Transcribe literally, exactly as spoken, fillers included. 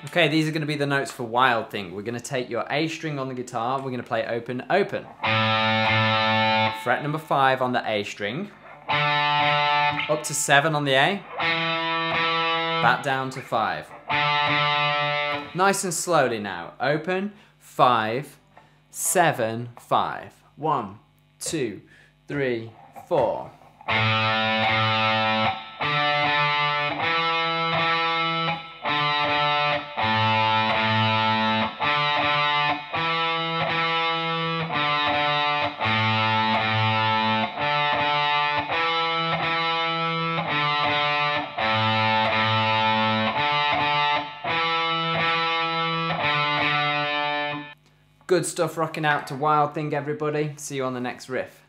Okay, these are going to be the notes for Wild Thing. We're going to take your A string on the guitar, we're going to play open, open. Fret number five on the A string. Up to seven on the A. Back down to five. Nice and slowly now. Open, five, seven, five. One, two, three, four. Good stuff rocking out to Wild Thing, everybody. See you on the next riff.